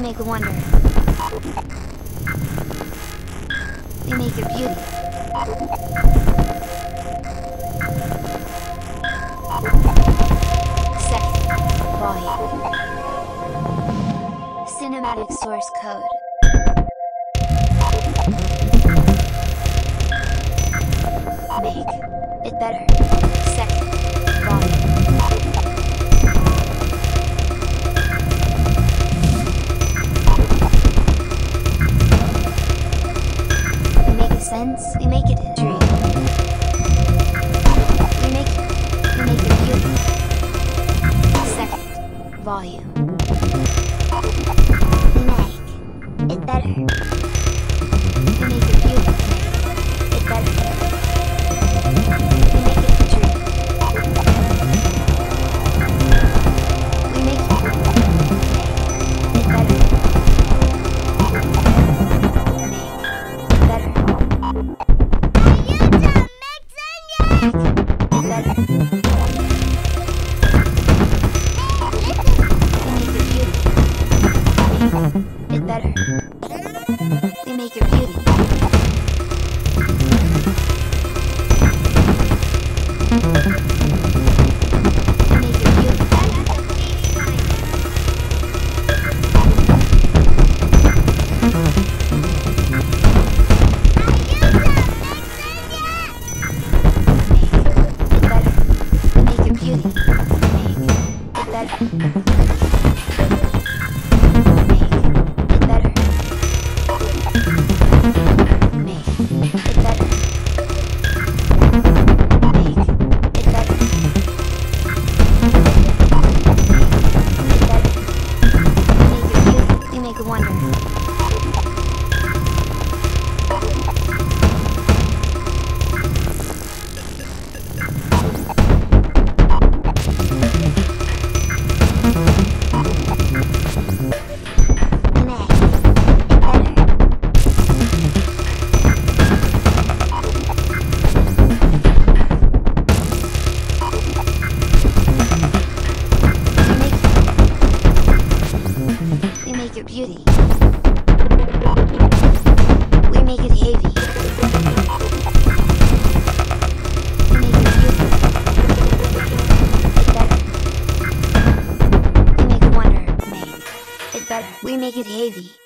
make a wonder. We make a beauty. Second, volume. Cinematic source code. Make it better. Second, volume. We make a sense, we make it a dream. We make a beauty. Second, volume. We make it better. We make a beauty. It better. We make it a dream. We make it better. Make better. It better. We make your beauty. We make your beauty. It better. We make your beauty. It better. Your beauty. We make it heavy. We make it beauty. It better. We make a wonder. Make it better. We make it heavy.